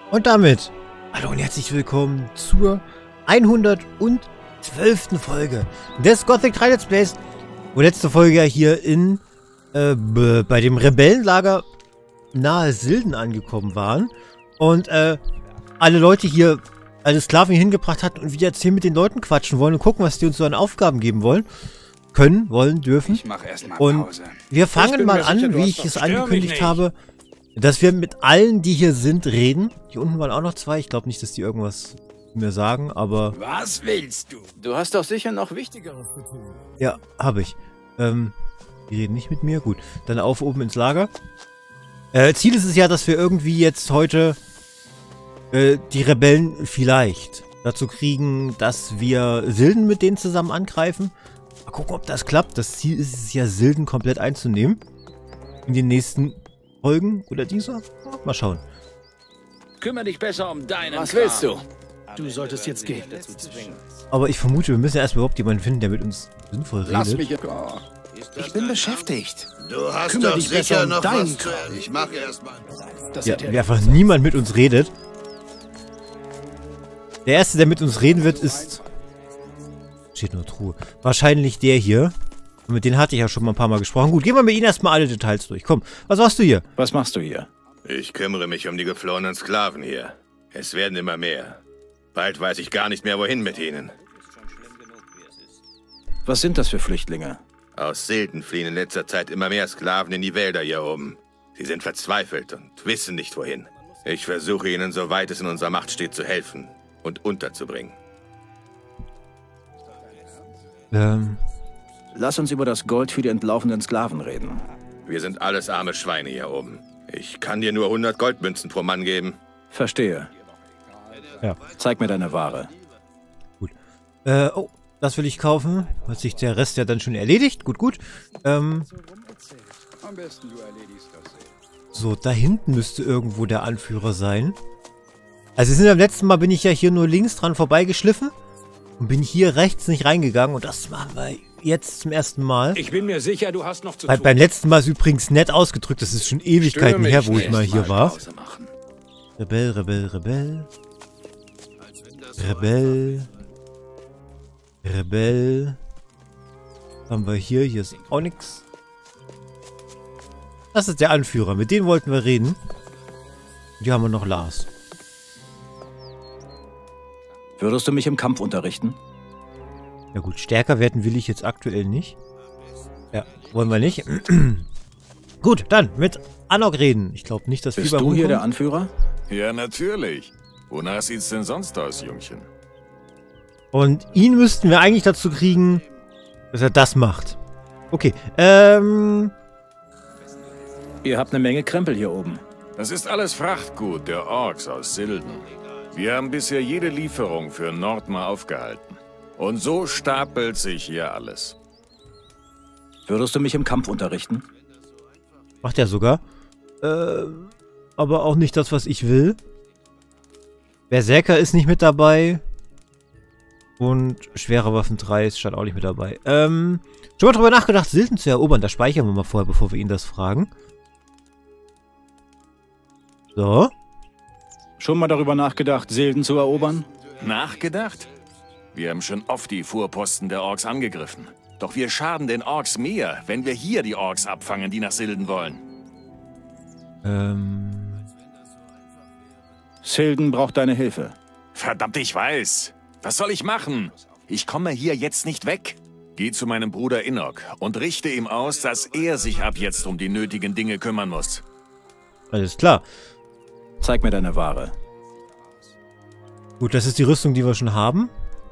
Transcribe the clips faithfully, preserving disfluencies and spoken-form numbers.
Und damit, hallo und herzlich willkommen zur hundertzwölften Folge des Gothic drei Let's Plays. Wo letzte Folge ja hier in, äh, bei dem Rebellenlager nahe Silden angekommen waren. Und, äh, alle Leute hier, alle Sklaven hier hingebracht hatten und wieder jetzt hier mit den Leuten quatschen wollen und gucken, was die uns so an Aufgaben geben wollen. Können, wollen, dürfen. Ich mach erst mal und Pause. wir fangen mal an, sicher, wie ich es angekündigt habe, dass wir mit allen, die hier sind, reden. Hier unten waren auch noch zwei. Ich glaube nicht, dass die irgendwas mir sagen, aber... Was willst du? Du hast doch sicher noch Wichtigeres zu tun. Ja, habe ich. Ähm, die reden nicht mit mir. Gut, dann auf oben ins Lager. Äh, Ziel ist es ja, dass wir irgendwie jetzt heute äh, die Rebellen vielleicht dazu kriegen, dass wir Silden mit denen zusammen angreifen. Mal gucken, ob das klappt. Das Ziel ist es ja, Silden komplett einzunehmen. In den nächsten Folgen oder dieser. Mal schauen. Kümmere dich besser um deinen Was Kram. willst du? Du solltest jetzt gehen. Aber ich vermute, wir müssen erstmal überhaupt jemanden finden, der mit uns sinnvoll redet. Lass mich. Oh. Ich bin beschäftigt. Du hast Kümmere doch dich besser sicher um noch deinen was zu Kram. Ich mach erst mal. Das Ja, hat wie einfach niemand mit uns redet. Der erste, der mit uns reden wird, ist... Steht nur Truhe. Wahrscheinlich der hier. Und mit denen hatte ich ja schon mal ein paar Mal gesprochen. Gut, gehen wir mit ihnen erstmal alle Details durch. Komm, was machst du hier? Was machst du hier? Ich kümmere mich um die geflohenen Sklaven hier. Es werden immer mehr. Bald weiß ich gar nicht mehr, wohin mit ihnen. Was sind das für Flüchtlinge? Aus Silden fliehen in letzter Zeit immer mehr Sklaven in die Wälder hier oben. Sie sind verzweifelt und wissen nicht, wohin. Ich versuche ihnen, soweit es in unserer Macht steht, zu helfen und unterzubringen. Ähm... Lass uns über das Gold für die entlaufenen Sklaven reden. Wir sind alles arme Schweine hier oben. Ich kann dir nur hundert Goldmünzen pro Mann geben. Verstehe. Ja. Zeig mir deine Ware. Gut. Äh, oh, das will ich kaufen. Hat sich der Rest ja dann schon erledigt. Gut, gut. Ähm... Am besten du erledigst das. So, da hinten müsste irgendwo der Anführer sein. Also sind beim letzten Mal bin ich ja hier nur links dran vorbeigeschliffen. Und bin hier rechts nicht reingegangen. Und das machen wir jetzt zum ersten Mal. Ich bin mir sicher, du hast noch zu Bei, tun. beim letzten Mal ist übrigens nett ausgedrückt. Das ist schon Ewigkeiten her, wo ich mal hier war. Rebell, Rebell, Rebell. Rebell. Rebell. Was haben wir hier? Hier ist auch nix. Das ist der Anführer. Mit dem wollten wir reden. Und hier haben wir noch Lars. Würdest du mich im Kampf unterrichten? Ja gut, stärker werden will ich jetzt aktuell nicht. Ja, wollen wir nicht. Gut, dann mit Anok reden. Ich glaube nicht, dass Bist Fieber du hier der rumkommt. Anführer? Ja, natürlich. Wonach sieht's denn sonst aus, Jungchen? Und ihn müssten wir eigentlich dazu kriegen, dass er das macht. Okay, ähm... Ihr habt eine Menge Krempel hier oben. Das ist alles Frachtgut der Orks aus Silden. Wir haben bisher jede Lieferung für Nordmar aufgehalten. Und so stapelt sich hier alles. Würdest du mich im Kampf unterrichten? Macht er sogar. Äh, aber auch nicht das, was ich will. Berserker ist nicht mit dabei. Und schwere Waffen drei ist schon auch nicht mit dabei. Ähm, schon mal drüber nachgedacht, Silden zu erobern. Da speichern wir mal vorher, bevor wir ihn das fragen. So. Schon mal darüber nachgedacht, Silden zu erobern? Nachgedacht? Wir haben schon oft die Vorposten der Orks angegriffen. Doch wir schaden den Orks mehr, wenn wir hier die Orks abfangen, die nach Silden wollen. Ähm... Silden braucht deine Hilfe. Verdammt, ich weiß. Was soll ich machen? Ich komme hier jetzt nicht weg. Geh zu meinem Bruder Inok und richte ihm aus, dass er sich ab jetzt um die nötigen Dinge kümmern muss. Alles klar. Zeig mir deine Ware. Gut, das ist die Rüstung, die wir schon haben.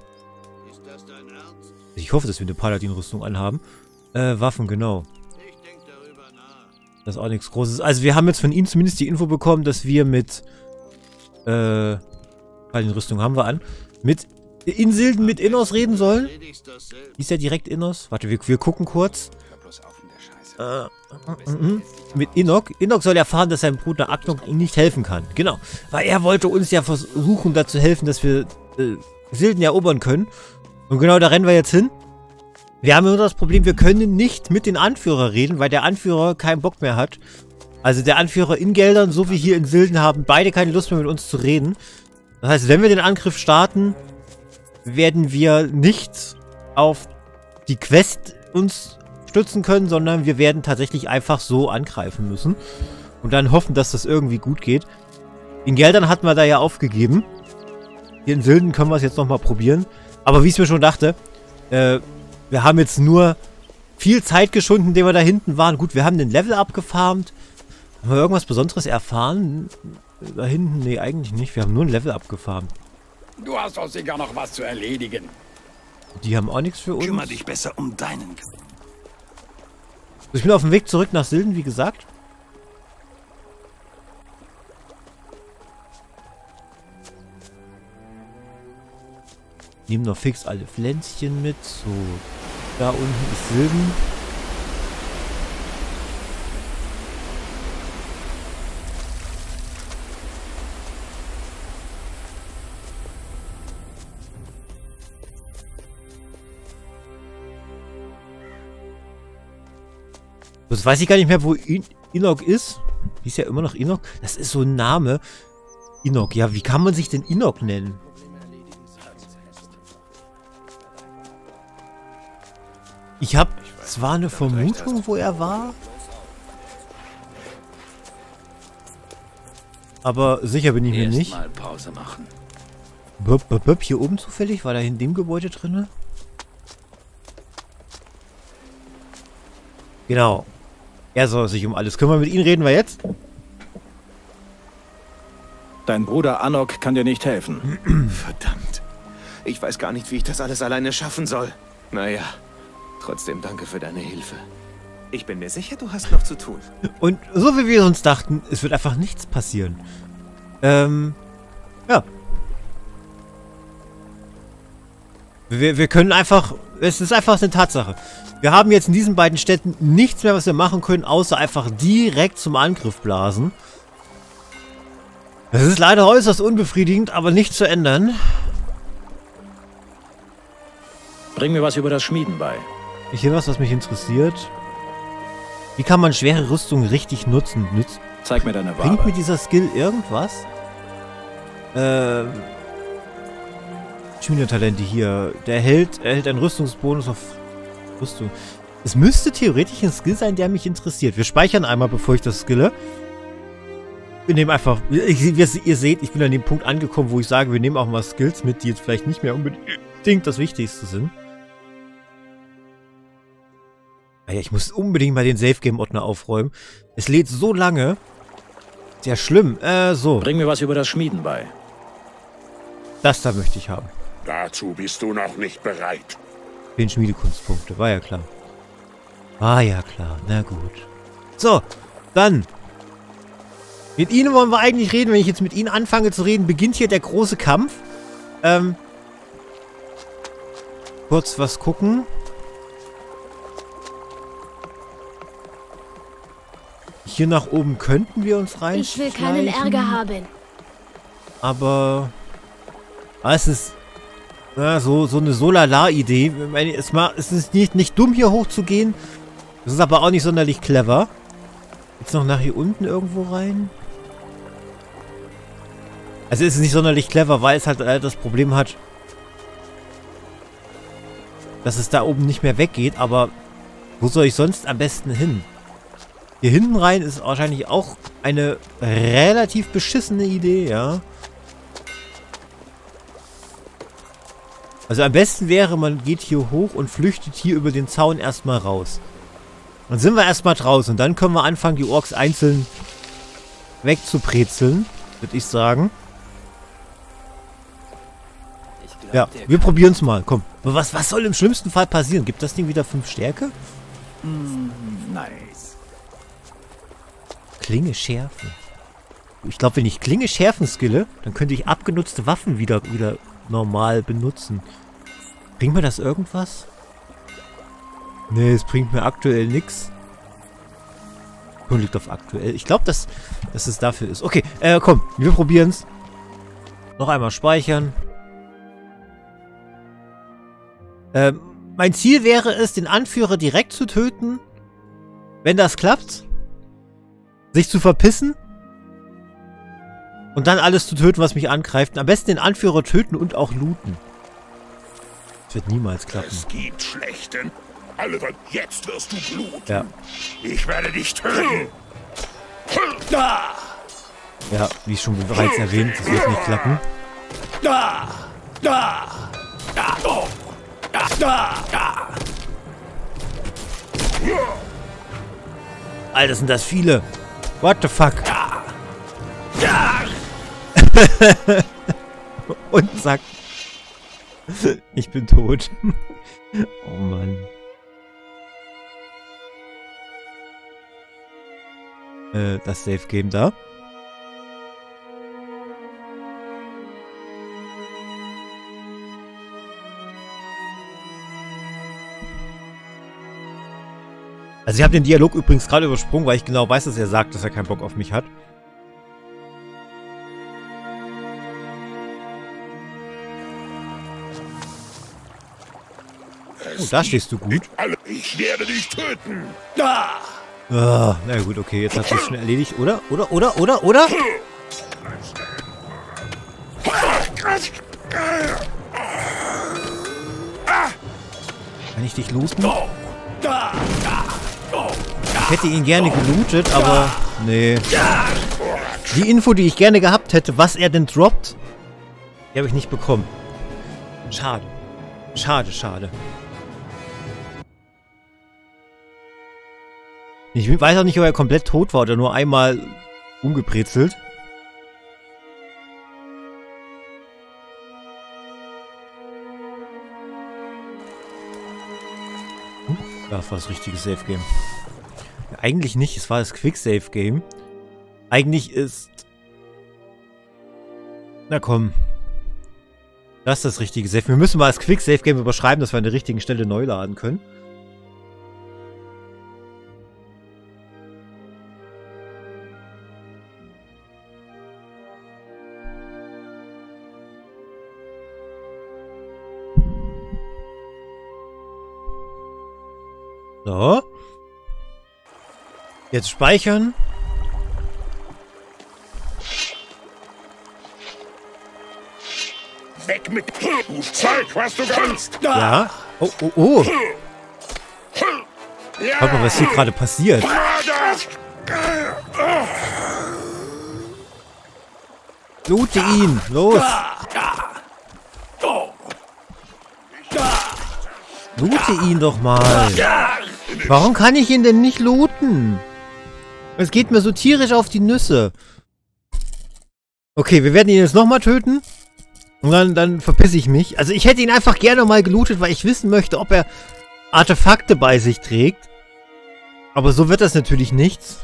Ich hoffe, dass wir eine Paladin-Rüstung anhaben. Äh, Waffen, genau. Das ist auch nichts Großes. Also wir haben jetzt von ihm zumindest die Info bekommen, dass wir mit äh, Paladin-Rüstung haben wir an. Mit in Silden mit Innos reden sollen. Ist ja direkt Innos. Warte, wir, wir gucken kurz. Äh, mm, mm, mit Inok. Inok soll erfahren, dass sein Bruder Aknok ihm nicht helfen kann. Genau. Weil er wollte uns ja versuchen, dazu helfen, dass wir äh, Silden erobern können. Und genau da rennen wir jetzt hin. Wir haben nur das Problem, wir können nicht mit den Anführer reden, weil der Anführer keinen Bock mehr hat, Also der Anführer in Geldern sowie hier in Silden haben beide keine Lust mehr mit uns zu reden. Das heißt, wenn wir den Angriff starten, werden wir nicht auf die Quest uns stützen können, sondern wir werden tatsächlich einfach so angreifen müssen. Und dann hoffen, dass das irgendwie gut geht. In Geldern hatten wir da ja aufgegeben. Hier in Silden können wir es jetzt nochmal probieren. Aber wie ich es mir schon dachte, äh, wir haben jetzt nur viel Zeit geschunden, indem wir da hinten waren. Gut, wir haben den Level abgefarmt. Haben wir irgendwas Besonderes erfahren? Da hinten? Nee, eigentlich nicht. Wir haben nur ein Level abgefarmt. Du hast doch sicher noch was zu erledigen. Die haben auch nichts für uns. Kümmer dich besser um deinen... Ich bin auf dem Weg zurück nach Silden, wie gesagt. Nehmen noch fix alle Pflänzchen mit. So, da unten ist Silden. Jetzt weiß ich gar nicht mehr, wo In Inok ist. Hieß ja immer noch Inok. Das ist so ein Name. Inok. Ja, wie kann man sich denn Inok nennen? Ich habe zwar eine Vermutung, wo er war. Aber sicher bin ich mir nicht. Mal Pause machen. Böp, böp, böp. Hier oben zufällig? War da in dem Gebäude drin? Genau. Er soll sich um alles kümmern. Mit ihm reden wir jetzt. Dein Bruder Anok kann dir nicht helfen. Verdammt. Ich weiß gar nicht, wie ich das alles alleine schaffen soll. Naja, trotzdem danke für deine Hilfe. Ich bin mir sicher, du hast noch zu tun. Und so wie wir uns dachten, es wird einfach nichts passieren. Ähm, ja. Wir, wir können einfach, es ist einfach eine Tatsache. Wir haben jetzt in diesen beiden Städten nichts mehr, was wir machen können, außer einfach direkt zum Angriff blasen. Das ist leider äußerst unbefriedigend, aber nicht zu ändern. Bring mir was über das Schmieden bei. Ich hier was, was mich interessiert. Wie kann man schwere Rüstung richtig nutzen? Nütz Zeig mir deine Ware. Bringt mir dieser Skill irgendwas? Ähm... Schmiedetalente hier. Der Held erhält einen Rüstungsbonus auf Rüstung. Es müsste theoretisch ein Skill sein, der mich interessiert. Wir speichern einmal, bevor ich das skille. Wir nehmen einfach... Ich, ihr seht, ich bin an dem Punkt angekommen, wo ich sage, wir nehmen auch mal Skills mit, die jetzt vielleicht nicht mehr unbedingt das Wichtigste sind. Ja, ich muss unbedingt mal den Safe-Game-Ordner aufräumen. Es lädt so lange. Sehr schlimm. Äh, so. Bring mir was über das Schmieden bei. Das da möchte ich haben. Dazu bist du noch nicht bereit. Den Schmiedekunstpunkte, war ja klar. War ja klar, na gut. So, dann. Mit Ihnen wollen wir eigentlich reden. Wenn ich jetzt mit Ihnen anfange zu reden, beginnt hier der große Kampf. Ähm. Kurz was gucken. Hier nach oben könnten wir uns rein. Ich will keinen Ärger haben. Aber... Ah, es ist... Ja, so, so eine Solala-Idee. Es, es ist nicht, nicht dumm, hier hochzugehen. Es ist aber auch nicht sonderlich clever. Jetzt noch nach hier unten irgendwo rein. Also es ist nicht sonderlich clever, weil es halt äh, das Problem hat, dass es da oben nicht mehr weggeht. Aber wo soll ich sonst am besten hin? Hier hinten rein ist wahrscheinlich auch eine relativ beschissene Idee, ja. Also am besten wäre, man geht hier hoch und flüchtet hier über den Zaun erstmal raus. Dann sind wir erstmal draußen. Und dann können wir anfangen, die Orks einzeln wegzubrezeln, würde ich sagen. Ich glaub, Ja, wir probieren es mal. Komm. Was, was soll im schlimmsten Fall passieren? Gibt das Ding wieder fünf Stärke? Mm, nice. Klinge schärfen. Ich glaube, wenn ich Klinge schärfen skille, dann könnte ich abgenutzte Waffen wieder, wieder normal benutzen. Bringt mir das irgendwas? Nee, es bringt mir aktuell nichts. Liegt auf aktuell. Ich glaube, dass, dass es dafür ist. Okay, äh, komm, wir probieren es. Noch einmal speichern. Ähm, mein Ziel wäre es, den Anführer direkt zu töten. Wenn das klappt. sich zu verpissen und dann alles zu töten, was mich angreift. Am besten den Anführer töten und auch looten. Das wird niemals klappen. Es gibt Schlechten. Oliver, jetzt wirst du bluten. Ja. Ich werde dich töten. Ja, wie schon bereits erwähnt, das wird nicht klappen. Alter, sind das viele. What the fuck? Und zack. Ich bin tot. Oh Mann. Äh, das Safe Game da. Also ich habe den Dialog übrigens gerade übersprungen, weil ich genau weiß, dass er sagt, dass er keinen Bock auf mich hat. Oh, da stehst du gut. Ich werde dich töten. Oh, na gut, okay, jetzt hat sich schon erledigt, oder? Oder, oder, oder, oder? Kann ich dich looten? Ich hätte ihn gerne gelootet, aber nee. Die Info, die ich gerne gehabt hätte, was er denn droppt, die habe ich nicht bekommen. Schade. Schade, schade. Ich weiß auch nicht, ob er komplett tot war oder nur einmal umgebrezelt. Hm, das war das richtige Safe-Game. Ja, eigentlich nicht, es war das Quick-Save-Game. Eigentlich ist... Na komm. Das ist das richtige Save. Wir müssen mal das Quick-Save-Game überschreiben, dass wir an der richtigen Stelle neu laden können. So. Jetzt speichern. Weg mit... Du zeig, was du kannst. Ja. Oh, oh, oh. Schaut mal, was hier gerade passiert. Loote ihn. Los. Loote ihn doch mal. Warum kann ich ihn denn nicht looten? Es geht mir so tierisch auf die Nüsse. Okay, wir werden ihn jetzt nochmal töten. Und dann, dann verpiss ich mich. Also ich hätte ihn einfach gerne mal gelootet, weil ich wissen möchte, ob er Artefakte bei sich trägt. Aber so wird das natürlich nichts.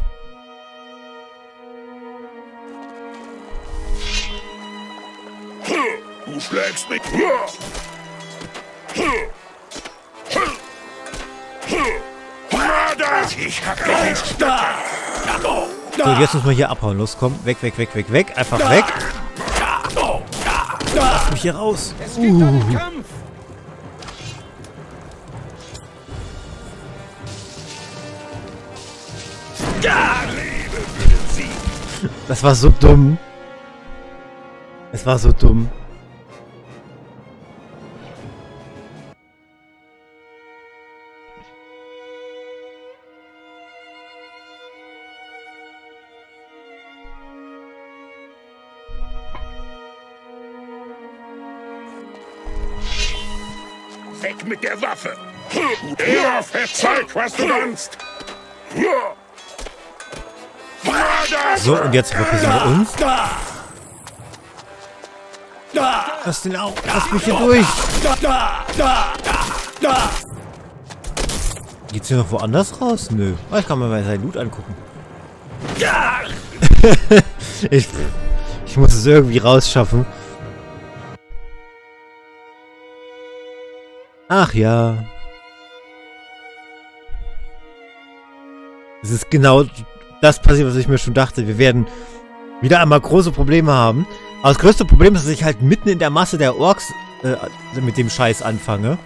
Du schlägst mich. Ich hab dich nicht. So, jetzt muss man hier abhauen. Los, komm. Weg, weg, weg, weg, weg. Einfach weg. Lass mich hier raus. Uh. Das war so dumm. Es war so dumm. Weg mit der Waffe! Ja, verzeig, was du kannst! So, und jetzt verpissen wir uns. Lass den auch. Lass mich hier durch. Geht's hier noch woanders raus? Nö. Ich kann mir mal seinen Loot angucken. ich, ich muss es irgendwie rausschaffen. Ach ja. Es ist genau das passiert, was ich mir schon dachte. Wir werden wieder einmal große Probleme haben. Aber das größte Problem ist, dass ich halt mitten in der Masse der Orks äh, mit dem Scheiß anfange.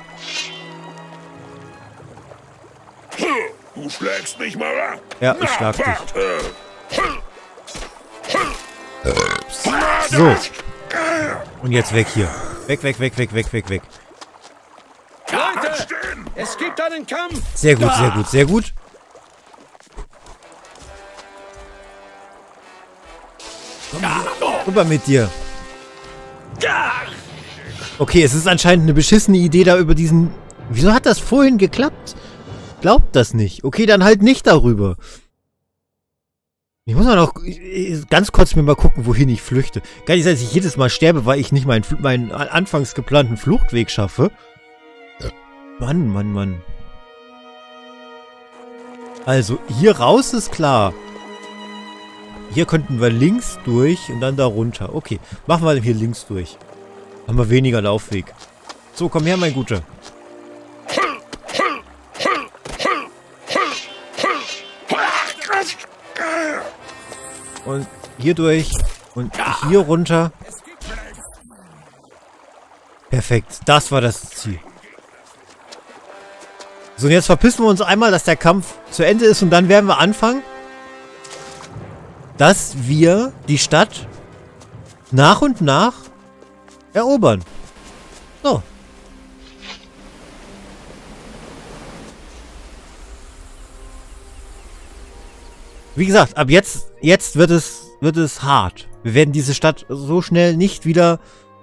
Du schlägst mich mal ab. Ja, ich schlag dich. So. Und jetzt weg hier. Weg, weg, weg, weg, weg, weg, weg. Leute, es gibt einen Kampf. Sehr gut, sehr gut, sehr gut. Rüber mit dir. Okay, es ist anscheinend eine beschissene Idee da über diesen... Wieso hat das vorhin geklappt? Glaubt das nicht. Okay, dann halt nicht darüber. Ich muss mal noch ganz kurz mir mal gucken, wohin ich flüchte. Gar nicht, dass ich jedes Mal sterbe, weil ich nicht meinen, meinen anfangs geplanten Fluchtweg schaffe. Mann, Mann, Mann. Also, hier raus ist klar. Hier könnten wir links durch und dann da runter. Okay, machen wir hier links durch. Haben wir weniger Laufweg. So, komm her, mein Guter. Und hier durch und hier runter. Perfekt, das war das Ziel. So, und jetzt verpissen wir uns einmal, dass der Kampf zu Ende ist und dann werden wir anfangen, dass wir die Stadt nach und nach erobern. So. Wie gesagt, ab jetzt, jetzt wird es, wird es hart. Wir werden diese Stadt so schnell nicht wieder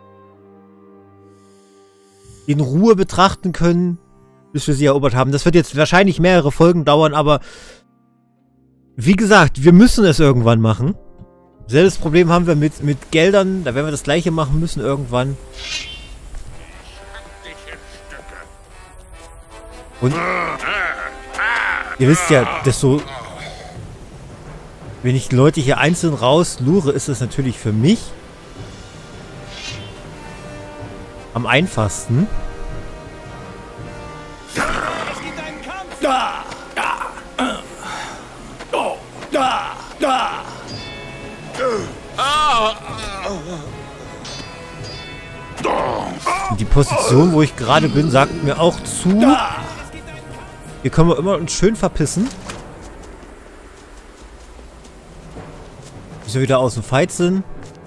in Ruhe betrachten können, bis wir sie erobert haben. Das wird jetzt wahrscheinlich mehrere Folgen dauern, aber wie gesagt, wir müssen es irgendwann machen. Selbes Problem haben wir mit, mit Geldern, da werden wir das gleiche machen müssen irgendwann. Und ihr wisst ja, desto... Wenn ich die Leute hier einzeln rauslure, ist es natürlich für mich am einfachsten. Und die Position, wo ich gerade bin, sagt mir auch zu. Hier können wir immer uns schön verpissen. Bis wir wieder aus dem Fight sind.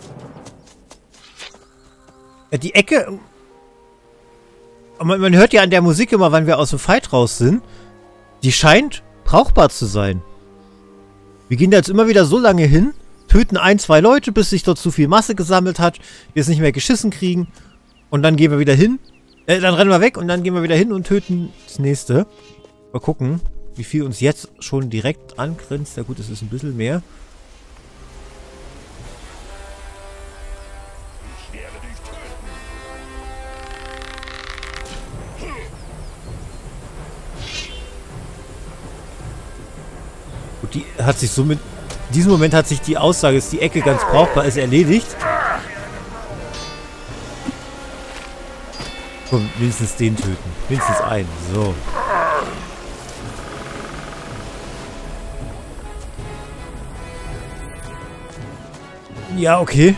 Ja, die Ecke... Man, man hört ja an der Musik immer, wann wir aus dem Fight raus sind. Die scheint brauchbar zu sein. Wir gehen da jetzt immer wieder so lange hin, töten ein, zwei Leute, bis sich dort zu viel Masse gesammelt hat, wir es nicht mehr geschissen kriegen. Und dann gehen wir wieder hin. Äh, dann rennen wir weg und dann gehen wir wieder hin und töten das nächste. Mal gucken, wie viel uns jetzt schon direkt angrenzt. Ja gut, es ist ein bisschen mehr. Gut, die hat sich somit... In diesem Moment hat sich die Aussage, ist die Ecke ganz brauchbar, ist erledigt. Komm, mindestens den töten. Mindestens einen. So. Ja, okay.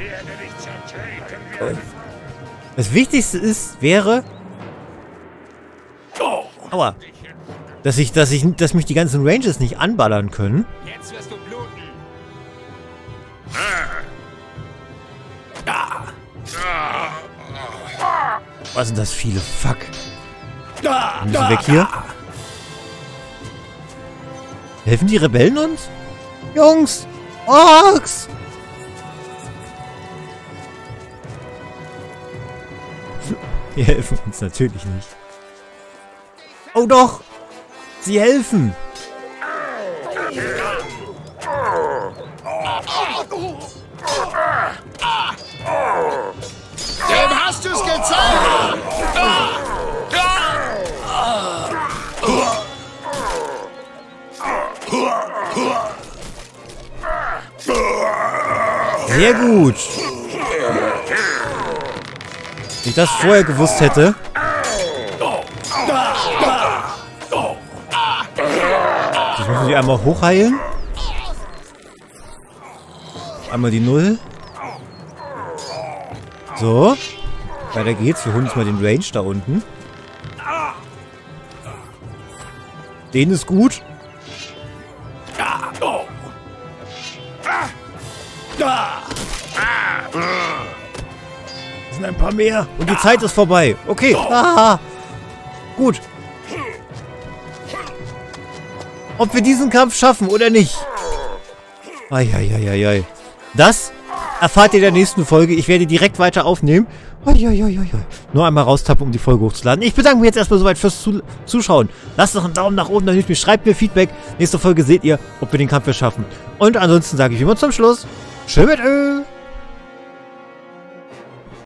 Das Wichtigste ist, wäre... Aua. Dass ich, dass ich, dass mich die ganzen Rangers nicht anballern können. Jetzt wirst du bluten. Was sind das viele? Fuck. Wir müssen weg hier. Helfen die Rebellen uns? Jungs! Orks! Die helfen uns natürlich nicht. Oh doch! Sie helfen! Dem hast du's gezeigt! Sehr gut! Wenn ich das vorher gewusst hätte... Jetzt müssen wir einmal hochheilen. Einmal die Null. So. Weiter geht's. Wir holen uns mal den Range da unten. Den ist gut. brauchen ein paar mehr. Und die Zeit ist vorbei. Okay. Ah, gut. Ob wir diesen Kampf schaffen oder nicht. Eieieiei. Das erfahrt ihr in der nächsten Folge. Ich werde direkt weiter aufnehmen. Eieieiei. Nur einmal raustappen, um die Folge hochzuladen. Ich bedanke mich jetzt erstmal soweit fürs Zuschauen. Lasst doch einen Daumen nach oben, dann hilft mir. Schreibt mir Feedback. Nächste Folge seht ihr, ob wir den Kampf schaffen. Und ansonsten sage ich wie immer zum Schluss. Tschüss mit Ö.